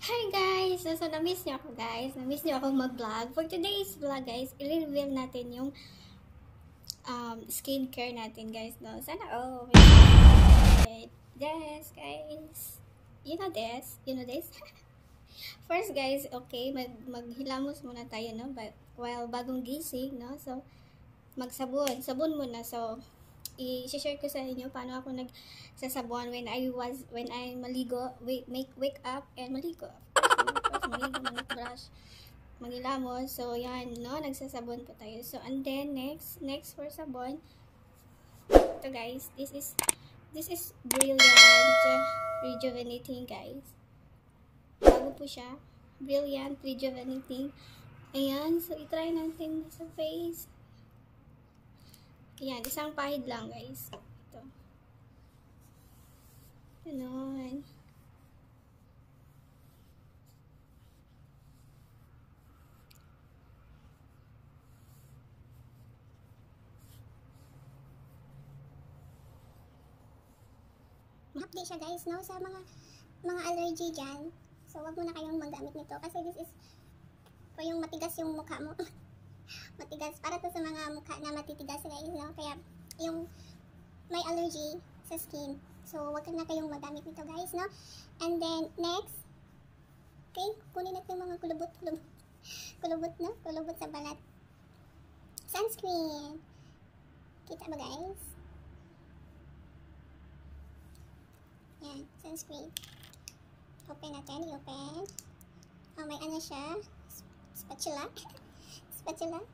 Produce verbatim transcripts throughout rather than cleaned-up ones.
Hi guys! So, so na-miss niyo ako guys. Na-miss niyo ako mag-vlog. For today's vlog guys, i-reveal natin yung um, skincare natin guys. No? Sana, oh, wait. Yes guys. You know this? You know this? First guys, okay, mag maghilamos muna tayo, no? But, while bagong gising, no? So, magsabon. Sabon muna. So, i-share ko sa inyo paano ako nagsasabon when I was when I maligo, wake make wake up and maligo. First, maligo, mag-brush, magilamos. So yan, no, nagsasabon po tayo. So and then next next for sabon, ito guys, this is this is Brilliant Rejuvenating guys. Bago po siya, Brilliant Rejuvenating. Ayan, so i-try natin sa face. Yan, isang pahid lang guys. Ito. Ganon. Ma-update siya guys, no? Sa mga mga allergy dyan. So, wag mo na kayong maggamit nito. Kasi this is for yung matigas yung mukha mo. Matigas. Para to sa mga mukha na matitigas guys, no? Kaya, yung may allergy sa skin. So, wag na kayong magamit nito guys, no? And then, next, okay, kunin natin yung mga kulubot, kulubot, kulubot, no? Kulubot sa balat. Sunscreen. Kita ba guys? Yan, sunscreen. Open natin, i-open. Oh, may ano siya? Spatula. Spatula.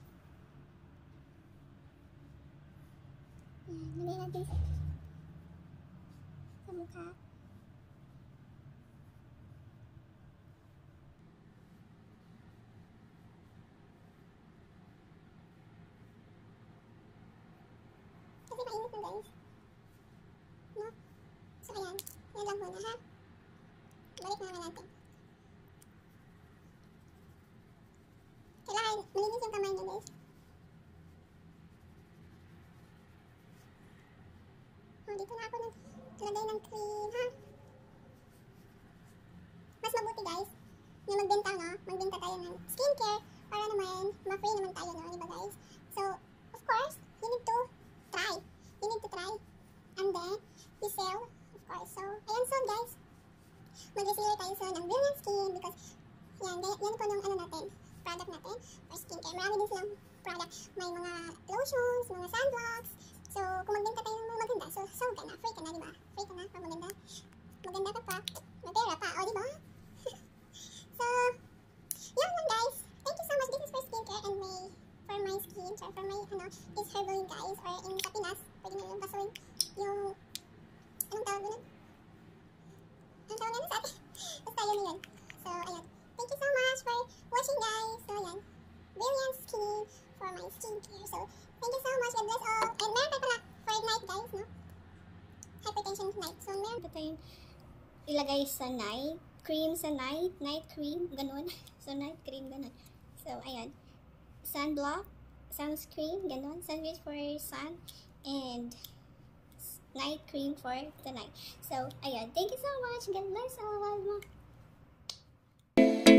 Yan, lagay natin sa, sa mukha. Kasi mainit na guys. No? So ayan, yan lang muna ha. Balik na naman natin. Kailangan malinis yung kamay niya guys. Oh, dito na ako naglagay ng cream ha. Mas mabuti guys na magbenta, no? Magbenta tayo ng skincare para naman ma-free naman tayo, no? Diba guys? So, of course, you need to try. You need to try. And then, you sell, of course. So, ayan soon guys. Mag-reseller tayo soon ng Brilliant Skin because yan, yan po yung ano natin, product natin for skincare. Marami din silang product. May mga lotions, mga sunblocks. So, kung magbenta tayo ng mga maganda, so, so ka na, free ka na, diba? Free ka na, pag maganda. Maganda ka pa, may pera pa, o diba? So, yan lang guys. Thank you so much. This is for skincare and may, for my skin, so for my, ano, is herbal guys, or in sa Pinas, pwede na lang basuin yung, anong tawag nun? Anong tawag nun sa atin? Basta yun yun. So, ayan. Thank you so much for watching guys. So, ayan. Brilliant Skin for my skincare. So, thank you so much. God bless all. And meron tayo pala for night guys, no? Hypertension night. So, meron Ito tayo ilagay sa night cream, sa night, night cream, ganun. So, night cream, ganun. So, ayan. Sunblock, sunscreen, ganun. Sunscreen for sun, and night cream for the night. So, ayan. Thank you so much. God bless all.